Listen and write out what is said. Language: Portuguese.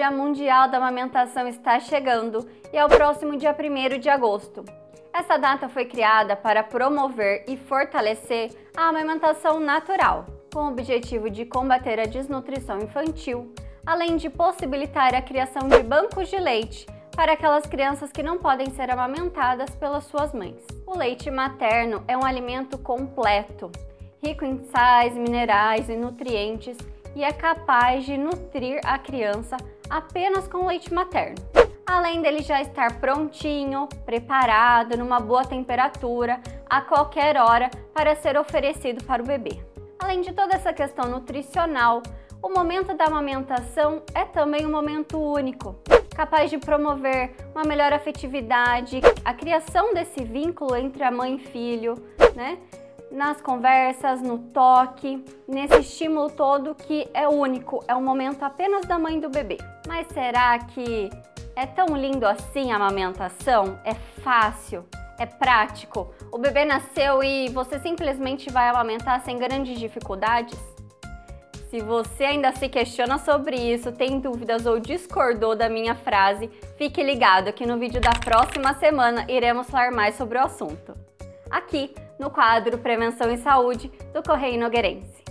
Dia Mundial da Amamentação está chegando e é o próximo dia 1º de agosto. Essa data foi criada para promover e fortalecer a amamentação natural, com o objetivo de combater a desnutrição infantil, além de possibilitar a criação de bancos de leite para aquelas crianças que não podem ser amamentadas pelas suas mães. O leite materno é um alimento completo, rico em sais, minerais e nutrientes, e é capaz de nutrir a criança apenas com leite materno. Além dele já estar prontinho, preparado, numa boa temperatura, a qualquer hora para ser oferecido para o bebê. Além de toda essa questão nutricional, o momento da amamentação é também um momento único, capaz de promover uma melhor afetividade, a criação desse vínculo entre a mãe e filho, né? Nas conversas, no toque, nesse estímulo todo que é único, é um momento apenas da mãe e do bebê. Mas será que é tão lindo assim a amamentação? É fácil? É prático? O bebê nasceu e você simplesmente vai amamentar sem grandes dificuldades? Se você ainda se questiona sobre isso, tem dúvidas ou discordou da minha frase, fique ligado que no vídeo da próxima semana iremos falar mais sobre o assunto. Aqui no quadro Prevenção e Saúde do Correio Nogueirense.